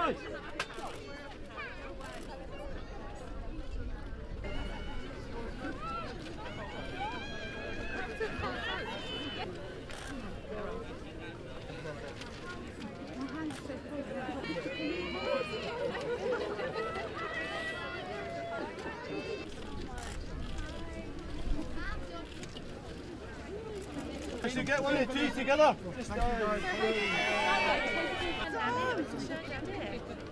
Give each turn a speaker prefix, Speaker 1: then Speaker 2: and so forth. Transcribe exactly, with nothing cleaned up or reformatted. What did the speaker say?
Speaker 1: Nice. You get one of the two together. Just, uh,